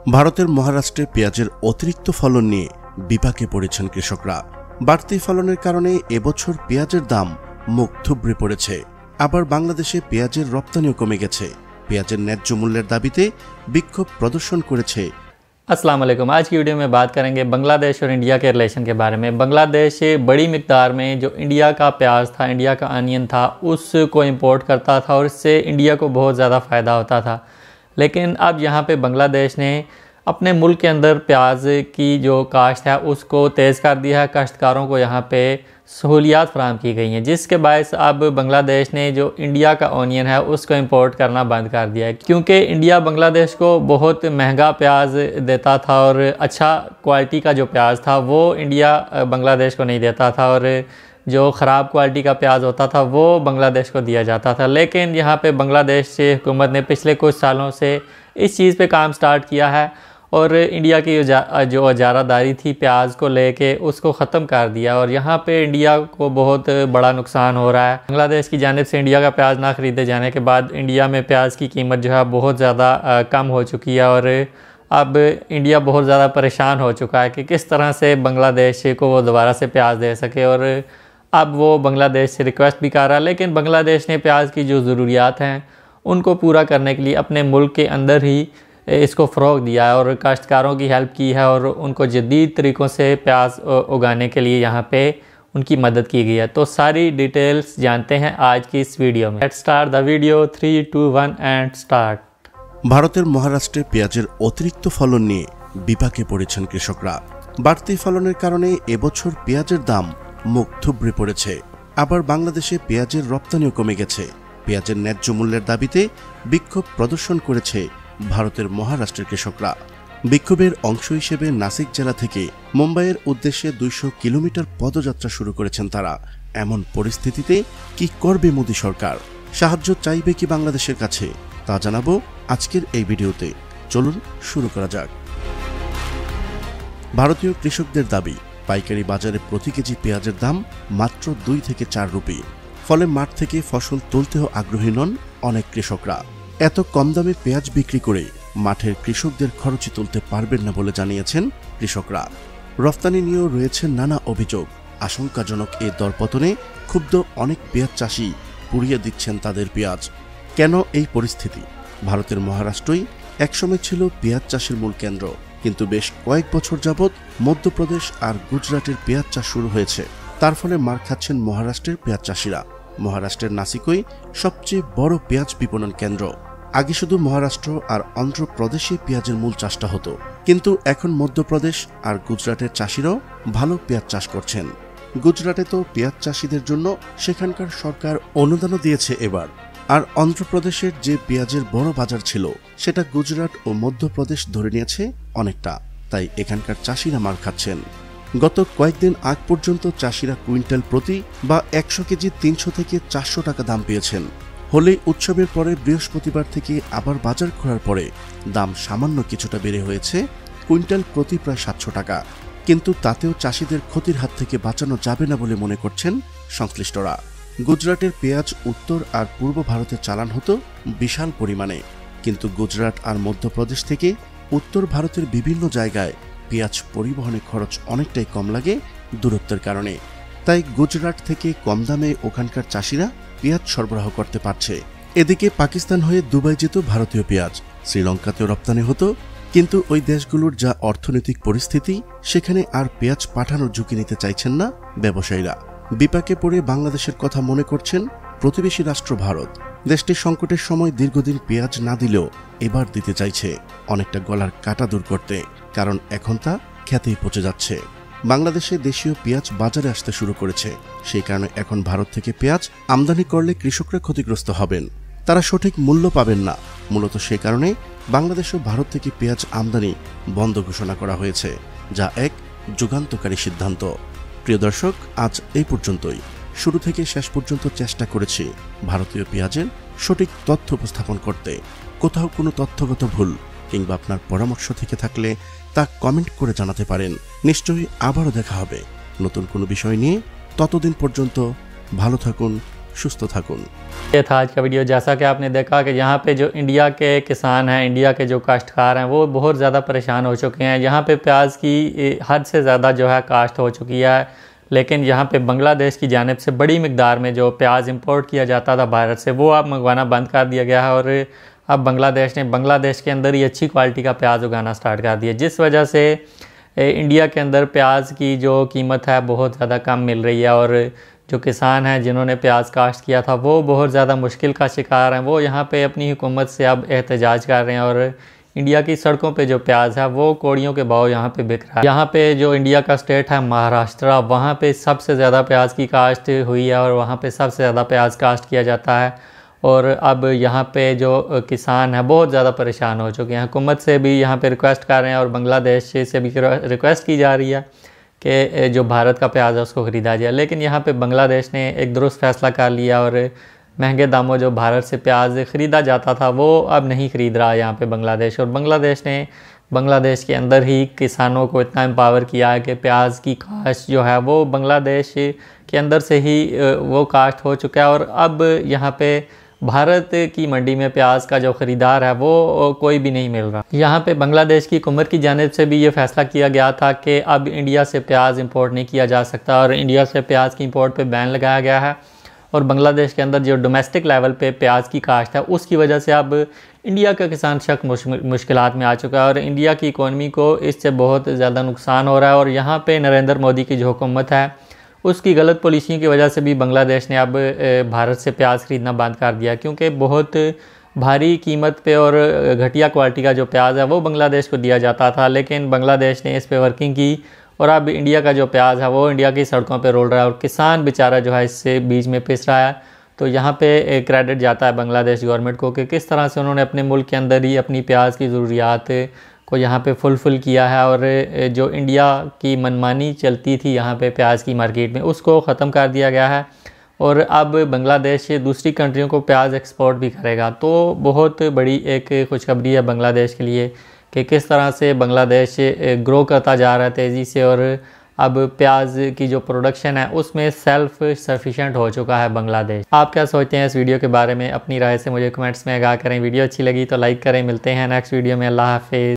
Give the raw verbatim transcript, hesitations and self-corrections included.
ভারতের মহারাষ্ট্রে পেঁয়াজের অতিরিক্ত ফলন নিয়ে বিপাকে পড়েছেন কৃষকরা। বাড়তি ফলনের কারণে এবছর পেঁয়াজের দাম মুখ থুবড়ে পড়েছে। আবার বাংলাদেশে পেঁয়াজের রপ্তানিও কমে গেছে। পেঁয়াজের ন্যায্য মূল্যের দাবিতে বিক্ষোভ प्रदर्शन করেছে। अस्सलाम वालेकुम। आज की वीडियो में बात करेंगे बांग्लादेश और इंडिया के रिलेशन के बारे में। बांग्लादेश बड़ी मिकदार में जो इंडिया का प्याज था, इंडिया का अनियन था, उसको इंपोर्ट करता था और इससे इंडिया को बहुत ज़्यादा फ़ायदा होता था। लेकिन अब यहाँ पे बांग्लादेश ने अपने मुल्क के अंदर प्याज की जो काश्त है उसको तेज़ कर दिया है। काश्तकारों को यहाँ पे सहूलियात फराहम की गई हैं, जिसके बायस अब बांग्लादेश ने जो इंडिया का ओनियन है उसको इंपोर्ट करना बंद कर दिया है, क्योंकि इंडिया बांग्लादेश को बहुत महंगा प्याज देता था और अच्छा क्वालिटी का जो प्याज था वो इंडिया बांग्लादेश को नहीं देता था और जो ख़राब क्वालिटी का प्याज होता था वो बांग्लादेश को दिया जाता था। लेकिन यहाँ पे बांग्लादेश से हुकूमत ने पिछले कुछ सालों से इस चीज़ पे काम स्टार्ट किया है और इंडिया की जो अजारादारी थी प्याज को लेके उसको ख़त्म कर दिया और यहाँ पे इंडिया को बहुत बड़ा नुकसान हो रहा है। बांग्लादेश की जानिब से इंडिया का प्याज ना ख़रीदे जाने के बाद इंडिया में प्याज की कीमत जो है बहुत ज़्यादा कम हो चुकी है और अब इंडिया बहुत ज़्यादा परेशान हो चुका है कि किस तरह से बांग्लादेश को वो दोबारा से प्याज दे सके। और अब वो बांग्लादेश से रिक्वेस्ट भी कर रहा है, लेकिन बांग्लादेश ने प्याज की जो ज़रूरियात हैं उनको पूरा करने के लिए अपने मुल्क के अंदर ही इसको फ़रोग़ दिया है और काश्तकारों की हेल्प की है और उनको जदीद तरीक़ों से प्याज उगाने के लिए यहाँ पे उनकी मदद की गई है। तो सारी डिटेल्स जानते हैं आज की इस वीडियो में। Let's start the video. Three two one and start. ভারতের মহারাষ্ট্রে পেঁয়াজের অতিরিক্ত ফলন নিয়ে বিপাকে পড়েছেন কৃষকরা। বাড়তি ফলনের কারণে এবছর পেঁয়াজের দাম মুখ থুবড়ে পড়েছে। আবার বাংলাদেশে পেঁয়াজের রপ্তানিও কমে গেছে। পেঁয়াজের ন্যায্য মূল্যের দাবিতে বিক্ষোভ প্রদর্শন করেছে ভারতের মহারাষ্ট্রের কৃষকরা। বিক্ষোভের অংশ হিসেবে নাসিক জেলা থেকে মুম্বাইয়ের উদ্দেশ্যে দুইশো কিলোমিটার পদযাত্রা শুরু করেছেন তারা। এমন পরিস্থিতিতে কি করবে মোদী সরকার? সাহায্য চাইবে কি বাংলাদেশের কাছে? তা জানাবো আজকের এই ভিডিওতে। চলুন শুরু করা যাক। ভারতীয় কৃষকদের দাবি, পাইকারি বাজারে প্রতি কেজি পেঁয়াজের দাম মাত্র দুই থেকে চার রুপি। ফলে মাঠ থেকে ফসল তুলতেও আগ্রহী নন অনেক কৃষকরা। এত কম দামে পেঁয়াজ বিক্রি করে মাঠের কৃষকদের খরচই তুলতে পারবেন না বলে জানিয়েছেন কৃষকরা। রফতানি নিয়েও রয়েছে নানা অভিযোগ। আশঙ্কাজনক এ দরপতনে ক্ষুব্ধ অনেক পেঁয়াজ চাষি পুড়িয়ে দিচ্ছেন তাদের পেঁয়াজ। কেন এই পরিস্থিতি? ভারতের মহারাষ্ট্রই একসময় ছিল পেঁয়াজ চাষের মূল কেন্দ্র, কিন্তু বেশ কয়েক বছর যাবৎ মধ্যপ্রদেশ আর গুজরাটের পেঁয়াজ চাষ শুরু হয়েছে। তার ফলে মার খাচ্ছেন মহারাষ্ট্রের পেঁয়াজ চাষিরা। মহারাষ্ট্রের নাসিকই সবচেয়ে বড় পেঁয়াজ বিপণন কেন্দ্র। আগে শুধু মহারাষ্ট্র আর অন্ধ্রপ্রদেশে পেঁয়াজের মূল চাষটা হতো, কিন্তু এখন মধ্যপ্রদেশ আর গুজরাটের চাষিরাও ভালো পেঁয়াজ চাষ করছেন। গুজরাটে তো পেঁয়াজ চাষিদের জন্য সেখানকার সরকার অনুদানও দিয়েছে এবার। আর অন্ধ্রপ্রদেশের যে পেঁয়াজের বড় বাজার ছিল সেটা গুজরাট ও মধ্যপ্রদেশ ধরে নিয়েছে অনেকটা, তাই এখানকার চাষিরা মার খাচ্ছেন। গত কয়েকদিন আগ পর্যন্ত চাষিরা কুইন্টাল প্রতি বা একশো কেজি তিনশো থেকে চারশো টাকা দাম পেয়েছেন। হোলি উৎসবের পরে বৃহস্পতিবার থেকে আবার বাজার খোলার পরে দাম সামান্য কিছুটা বেড়ে হয়েছে কুইন্টাল প্রতি প্রায় সাতশো টাকা। কিন্তু তাতেও চাষিদের ক্ষতির হাত থেকে বাঁচানো যাবে না বলে মনে করছেন সংশ্লিষ্টরা। গুজরাটের পেঁয়াজ উত্তর আর পূর্ব ভারতে চালান হতো বিশাল পরিমাণে, কিন্তু গুজরাট আর মধ্যপ্রদেশ থেকে উত্তর ভারতের বিভিন্ন জায়গায় পেঁয়াজ পরিবহনে খরচ অনেকটাই কম লাগে দূরত্বের কারণে। তাই গুজরাট থেকে কম দামে ওখানকার চাষিরা পেঁয়াজ সরবরাহ করতে পারছে। এদিকে পাকিস্তান হয়ে দুবাই যেত ভারতীয় পেঁয়াজ, শ্রীলঙ্কাতেও রপ্তানি হতো, কিন্তু ওই দেশগুলোর যা অর্থনৈতিক পরিস্থিতি সেখানে আর পেঁয়াজ পাঠানোর ঝুঁকি নিতে চাইছেন না ব্যবসায়ীরা। বিপাকে পড়ে বাংলাদেশের কথা মনে করছেন প্রতিবেশী রাষ্ট্র ভারত। দেশটি সংকটের সময় দীর্ঘদিন পেঁয়াজ না দিলেও এবার দিতে চাইছে, অনেকটা গলার কাটা দূর করতে, কারণ এখন তা খেতেই পচে যাচ্ছে। বাংলাদেশে দেশীয় পেঁয়াজ বাজারে আসতে শুরু করেছে, সেই কারণে এখন ভারত থেকে পেঁয়াজ আমদানি করলে কৃষকরা ক্ষতিগ্রস্ত হবেন, তারা সঠিক মূল্য পাবেন না। মূলত সে কারণে বাংলাদেশ ও ভারত থেকে পেঁয়াজ আমদানি বন্ধ ঘোষণা করা হয়েছে, যা এক যুগান্তকারী সিদ্ধান্ত। প্রিয় দর্শক, আজ এই পর্যন্তই। শুরু থেকে শেষ পর্যন্ত চেষ্টা করেছি ভারতীয় পেঁয়াজের সঠিক তথ্য উপস্থাপন করতে। কোথাও কোনো তথ্যগত ভুল কিংবা আপনার পরামর্শ থেকে থাকলে তা কমেন্ট করে জানাতে পারেন। নিশ্চয়ই আবারও দেখা হবে নতুন কোনো বিষয় নিয়ে। ততদিন পর্যন্ত ভালো থাকুন, সুস্থ থাকুন। ये था आज का वीडियो। जैसा कि आपने देखा कि यहाँ पे जो इंडिया के किसान हैं, इंडिया के जो काश्तकार हैं, वो बहुत ज़्यादा परेशान हो चुके हैं। यहाँ पे प्याज की हद से ज़्यादा जो है काश्त हो चुकी है, लेकिन यहाँ पे बांग्लादेश की जानिब से बड़ी मिकदार में जो प्याज इंपोर्ट किया जाता था भारत से, वो अब मंगवाना बंद कर दिया गया है और अब बांग्लादेश ने बांग्लादेश के अंदर ही अच्छी क्वालिटी का प्याज उगाना स्टार्ट कर दिया, जिस वजह से इंडिया के अंदर प्याज की जो कीमत है बहुत ज़्यादा कम मिल रही है और जो किसान हैं जिन्होंने प्याज काश्त किया था वो बहुत ज़्यादा मुश्किल का शिकार हैं। वो यहाँ पे अपनी हुकूमत से अब एहतजाज कर रहे हैं और इंडिया की सड़कों पे जो प्याज है वो कौड़ियों के भाव यहाँ पे बिक रहा है। यहाँ पे जो इंडिया का स्टेट है महाराष्ट्र, वहाँ पे सबसे ज़्यादा प्याज की काश्त हुई है और वहाँ पे सबसे ज़्यादा प्याज काश्त किया जाता है और अब यहाँ पे जो किसान है बहुत ज़्यादा परेशान हो चुके हैं। हुकूमत से भी यहाँ पे रिक्वेस्ट कर रहे हैं और बांग्लादेश से भी रिक्वेस्ट की जा रही है कि जो भारत का प्याज है उसको ख़रीदा जाए, लेकिन यहाँ पे बांग्लादेश ने एक दुरुस्त फैसला कर लिया और महंगे दामों जो भारत से प्याज ख़रीदा जाता था वो अब नहीं ख़रीद रहा यहाँ पे बांग्लादेश। और बांग्लादेश ने बांग्लादेश के अंदर ही किसानों को इतना एम्पावर किया है कि प्याज की काश्त जो है वो बांग्लादेश के अंदर से ही वो काश्त हो चुका है और अब यहाँ पे भारत की मंडी में प्याज का जो ख़रीदार है वो कोई भी नहीं मिल रहा। यहाँ पे बांग्लादेश की हुकूमत की जानिब से भी ये फैसला किया गया था कि अब इंडिया से प्याज इंपोर्ट नहीं किया जा सकता और इंडिया से प्याज की इंपोर्ट पे बैन लगाया गया है और बांग्लादेश के अंदर जो डोमेस्टिक लेवल पे प्याज की काश्त है उसकी वजह से अब इंडिया का किसान शक मुश्किलात में आ चुका है और इंडिया की इकोनॉमी को इससे बहुत ज़्यादा नुकसान हो रहा है। और यहाँ पे नरेंद्र मोदी की जो हुकूमत है उसकी गलत पॉलिसियों की वजह से भी बांग्लादेश ने अब भारत से प्याज ख़रीदना बंद कर दिया, क्योंकि बहुत भारी कीमत पे और घटिया क्वालिटी का जो प्याज है वो बांग्लादेश को दिया जाता था, लेकिन बांग्लादेश ने इस पे वर्किंग की और अब इंडिया का जो प्याज है वो इंडिया की सड़कों पे रोल रहा है और किसान बेचारा जो है इससे बीच में पिस रहा है। तो यहाँ पे क्रेडिट जाता है बांग्लादेश गवर्नमेंट को कि किस तरह से उन्होंने अपने मुल्क के अंदर ही अपनी प्याज की ज़रूरियात को यहाँ पे फुलफिल किया है और जो इंडिया की मनमानी चलती थी यहाँ पे प्याज की मार्केट में उसको ख़त्म कर दिया गया है और अब बांग्लादेश दूसरी कंट्रियों को प्याज एक्सपोर्ट भी करेगा। तो बहुत बड़ी एक खुशखबरी है बांग्लादेश के लिए कि किस तरह से बांग्लादेश ग्रो करता जा रहा है तेज़ी से और अब प्याज की जो प्रोडक्शन है उसमें सेल्फ सफिशिएंट हो चुका है बांग्लादेश। आप क्या सोचते हैं इस वीडियो के बारे में? अपनी राय से मुझे कमेंट्स में आगाह करें। वीडियो अच्छी लगी तो लाइक करें। मिलते हैं नेक्स्ट वीडियो में। अल्लाह हाफिज़।